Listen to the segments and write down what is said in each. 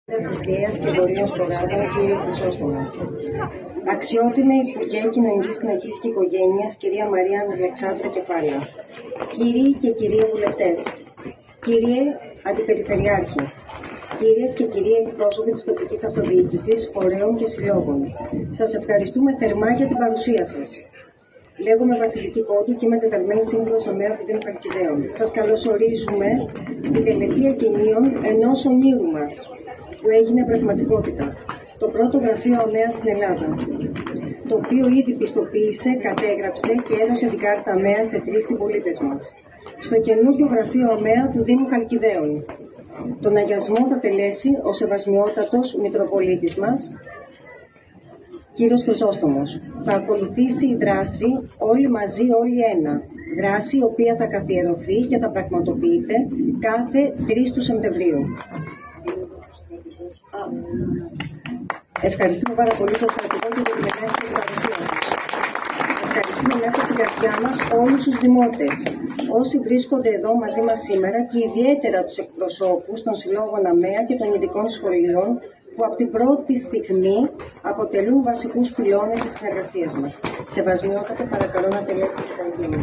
Εστίας και Βορείος Προγράμμα, κύριε Χρυσόστομο. Αξιότιμη Υπουργέ Κοινωνικής Συνοχής και Οικογένειας, κυρία Μαρία Αλεξάνδρα Κεφάλα. Κύριοι και κυρίες βουλευτές, κύριε Αντιπεριφερειάρχη, κυρίες και κύριοι εκπρόσωποι της τοπικής αυτοδιοίκησης, φορέων και συλλόγων, σας ευχαριστούμε θερμά για την παρουσία σας. Λέγομαι Βασιλική Κόντου και είμαι τεταγμένη σύμβουλος ΟΜΕΑ του Δήμου Χαλκιδαίων. Σας καλωσορίζουμε στην τελετή εκκαινίων ενός ονείρου μας, που έγινε πραγματικότητα. Το πρώτο γραφείο ΟΜΕΑ στην Ελλάδα, το οποίο ήδη πιστοποίησε, κατέγραψε και έδωσε την κάρτα ΟΜΕΑ σε 3 συμπολίτες μας. Στο καινούργιο γραφείο ΟΜΕΑ του Δήμου Χαλκιδαίων. Τον αγιασμό θα τελέσει ο Σεβασμιότατος Μητροπολίτης μας, κύριος Χρυσόστομος. Θα ακολουθήσει η δράση «Όλοι μαζί, όλοι ένα». Δράση η οποία θα καθιερωθεί και θα πραγματοποιείται κάθε 3 του Σεπτεμβρίου. Ευχαριστούμε πάρα πολύ τον στρατηγό και την ελεύθερη παρουσία σας. Ευχαριστούμε μέσα από την καρδιά μας όλους τους δημότες, όσοι βρίσκονται εδώ μαζί μας σήμερα και ιδιαίτερα τους εκπροσώπους των συλλόγων ΑΜΕΑ και των ειδικών σχολείων που από την πρώτη στιγμή αποτελούν βασικούς πυλώνες της συνεργασίας μας. Σεβασμιότατε, παρακαλώ να τελέσετε την πανηγύρια.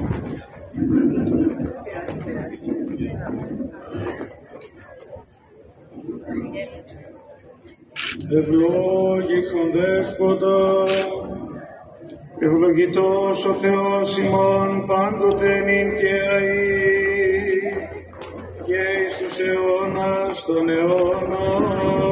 Ευλόγησον Δέσποτα, ευλογητός ο Θεός ημών πάντοτε νυν και αεί και εις τους αιώνας των αιώνων.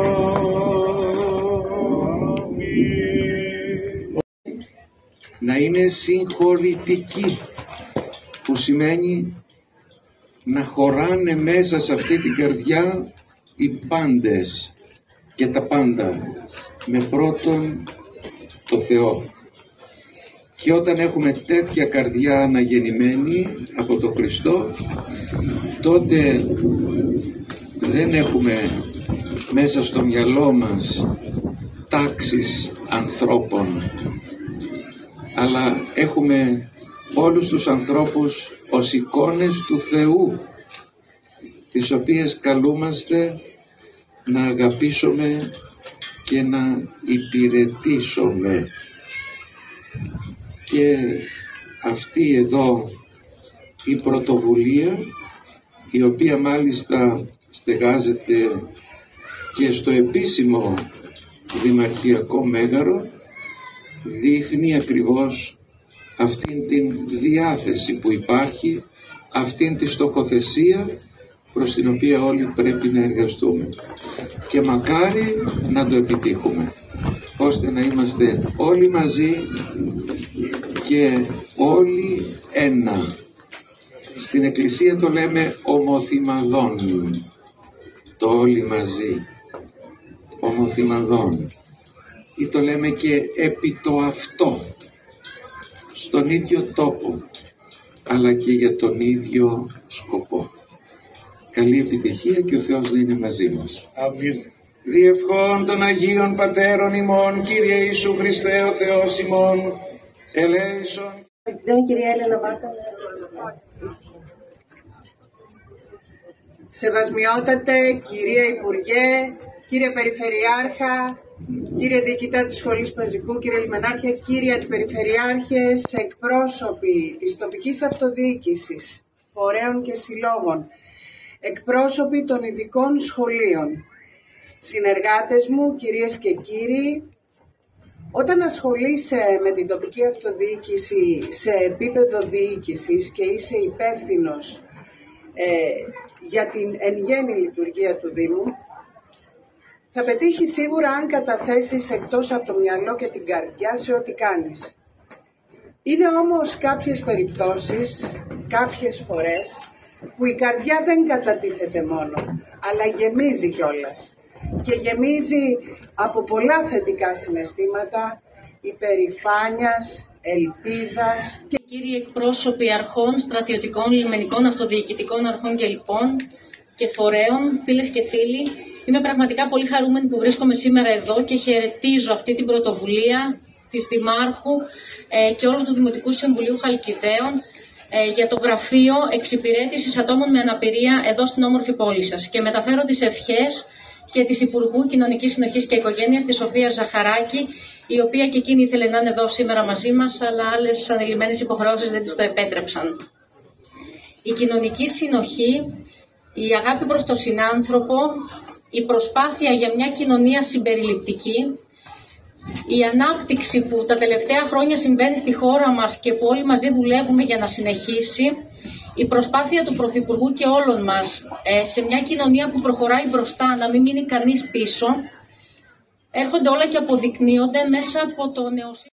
Να είναι συγχωρητική, που σημαίνει να χωράνε μέσα σε αυτή την καρδιά οι πάντες και τα πάντα, με πρώτον το Θεό. Και όταν έχουμε τέτοια καρδιά αναγεννημένη από τον Χριστό, τότε δεν έχουμε μέσα στο μυαλό μας τάξεις ανθρώπων, αλλά έχουμε όλους τους ανθρώπους ως εικόνες του Θεού, τις οποίες καλούμαστε να αγαπήσουμε και να υπηρετήσουμε. Και αυτή εδώ η πρωτοβουλία, η οποία μάλιστα στεγάζεται και στο επίσημο δημαρχιακό μέγαρο, δείχνει ακριβώς αυτήν την διάθεση που υπάρχει, αυτήν τη στοχοθεσία προς την οποία όλοι πρέπει να εργαστούμε. Και μακάρι να το επιτύχουμε, ώστε να είμαστε όλοι μαζί και όλοι ένα. Στην Εκκλησία το λέμε ομοθυμαδόν, το όλοι μαζί, ομοθυμαδόν, ή το λέμε και επί το αυτό, στον ίδιο τόπο, αλλά και για τον ίδιο σκοπό. Καλή επιτυχία και ο Θεός να είναι μαζί μας. Αμήν. Διευχών των Αγίων Πατέρων ημών, Κύριε Ιησού Χριστέ ο Θεός ημών, ελέησον. Κυρία Έλενα Βάκα. Σεβασμιότατε, κυρία Υπουργέ, κύριε Περιφερειάρχα, κύριε Διοικητά της Σχολής Πεζικού, κύριε Λιμενάρχε, κύριε Αντιπεριφερειάρχες, εκπρόσωποι της τοπικής αυτοδιοίκησης, φορέων και συλλόγων, εκπρόσωποι των ειδικών σχολείων, συνεργάτες μου, κυρίες και κύριοι, όταν ασχολείσαι με την τοπική αυτοδιοίκηση σε επίπεδο διοίκησης και είσαι υπεύθυνος για την εν γέννη λειτουργία του Δήμου, θα πετύχει σίγουρα αν καταθέσεις εκτός από το μυαλό και την καρδιά σε ό,τι κάνεις. Είναι όμως κάποιες περιπτώσεις, κάποιες φορές, που η καρδιά δεν κατατίθεται μόνο, αλλά γεμίζει κιόλας. Και γεμίζει από πολλά θετικά συναισθήματα, υπερηφάνειας, ελπίδας. Κύριοι εκπρόσωποι αρχών, στρατιωτικών, λιμενικών, αυτοδιοικητικών αρχών και λοιπόν και φορέων, φίλες και φίλοι, είμαι πραγματικά πολύ χαρούμενη που βρίσκομαι σήμερα εδώ και χαιρετίζω αυτή την πρωτοβουλία της Δημάρχου και όλου του Δημοτικού Συμβουλίου Χαλκιδαίων για το γραφείο εξυπηρέτησης ατόμων με αναπηρία εδώ στην όμορφη πόλη σας. Και μεταφέρω τις ευχές και της Υπουργού Κοινωνικής Συνοχής και Οικογένειας, της Σοφίας Ζαχαράκη, η οποία και εκείνη ήθελε να είναι εδώ σήμερα μαζί μας, αλλά άλλες ανελημμένες υποχρεώσεις δεν της το επέτρεψαν. Η κοινωνική συνοχή, η αγάπη προς τον συνάνθρωπο, η προσπάθεια για μια κοινωνία συμπεριληπτική, η ανάπτυξη που τα τελευταία χρόνια συμβαίνει στη χώρα μας και που όλοι μαζί δουλεύουμε για να συνεχίσει, η προσπάθεια του Πρωθυπουργού και όλων μας σε μια κοινωνία που προχωράει μπροστά, να μην μείνει κανείς πίσω, έρχονται όλα και αποδεικνύονται μέσα από το νεοσύστημα.